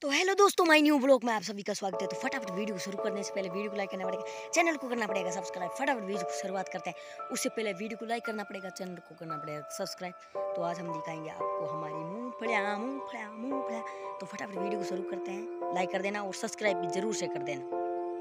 तो हेलो दोस्तों, my new blog में आप सभी का स्वागत है। तो फटाफट वीडियो को शुरू करने से पहले वीडियो को लाइक करना पड़ेगा, चैनल को करना पड़ेगा सब्सक्राइब। फटाफट वीडियो को शुरुआत करते हैं, उससे पहले वीडियो को लाइक करना पड़ेगा, चैनल को करना पड़ेगा सब्सक्राइब। तो आज हम दिखाएंगे आपको हमारी मूंगफलियां। तो फटाफट वीडियो को शुरू करते हैं, लाइक कर देना और सब्सक्राइब भी जरूर से कर देना।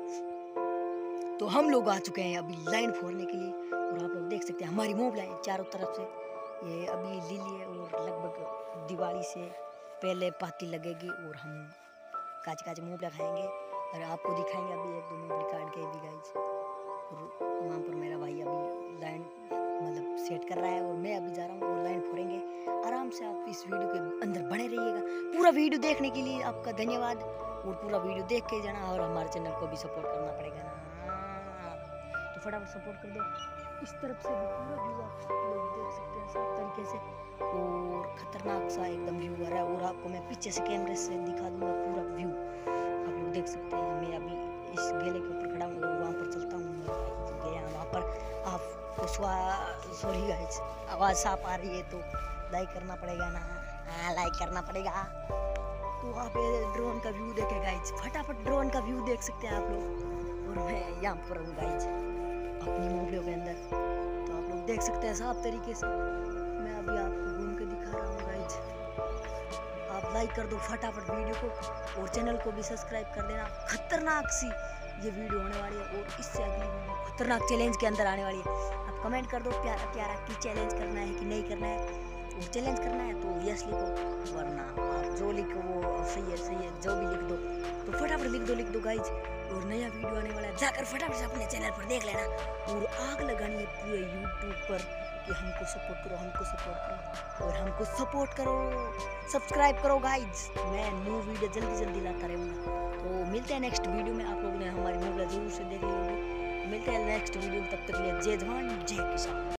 तो हम लोग आ चुके हैं अभी लाइन फोड़ने के लिए और आप लोग देख सकते हैं हमारी मूंगफलियां चारों तरफ से ये अभी लीली है और लगभग दिवाली से पहले पाती लगेगी और हम काचे मूंगफलियां खाएंगे और आपको दिखाएंगे अभी एक दो मूंगफली काट के भी गाइस। और वहाँ पर मेरा भाई अभी लाइन मतलब सेट कर रहा है और मैं अभी जा रहा हूँ और लाइन फोड़ेंगे आराम से। आप इस वीडियो के अंदर बने रहिएगा। पूरा वीडियो देखने के लिए आपका धन्यवाद और पूरा वीडियो देख के जाना और हमारे चैनल को भी सपोर्ट करना पड़ेगा ना। तो फटाफट सपोर्ट कर दो। इस तरफ से भी पूरा व्यू आप लोग देख सकते हैं साफ तरीके से और खतरनाक सा एकदम व्यू आ रहा है। और आपको मैं पीछे से कैमरे से दिखा दूंगा पूरा व्यू, आप लोग देख सकते हैं। मैं अभी इस गेले के ऊपर खड़ा हूँ और वहाँ पर चलता हूँ गया वहाँ पर। आपको सॉरी गाइस, आवाज़ साफ आ रही है तो लाइक करना पड़ेगा ना। हाँ, लाइक करना पड़ेगा। तो आप ड्रोन का व्यू देखे गाइस, फटाफट ड्रोन का व्यू देख सकते हैं आप लोग। और मैं यहाँ पर हूँ गाइस अपनी मूंगफलियों के अंदर, तो आप लोग देख सकते हैं साफ तरीके से। मैं अभी आपको घूम के दिखा रहा हूँ गाइस। आप लाइक कर दो फटाफट वीडियो को और चैनल को भी सब्सक्राइब कर देना। खतरनाक सी ये वीडियो होने वाली है और इससे अगली वीडियो खतरनाक चैलेंज के अंदर आने वाली है। आप कमेंट कर दो प्यारा प्यारा कि चैलेंज करना है कि नहीं करना है। और चैलेंज करना है तो यस लिखो, वरना आप जो लिखो वो सही है, जो भी लिख दो तो फटाफट लिख दो गाइज। और नया वीडियो आने वाला है, जाकर फटाफट से अपने चैनल पर देख लेना और आग लगानी है पूरे यूट्यूब पर कि हमको सपोर्ट करो और हमको सपोर्ट करो, सब्सक्राइब करो गाइज। मैं न्यू वीडियो जल्दी लाता रहूँगा। तो मिलते हैं नेक्स्ट वीडियो में। आप लोगों ने हमारी मूवी जरूर से देख ली होगी। मिलते हैं नेक्स्ट वीडियो में, तब तक के लिए जय जवान जय किसान।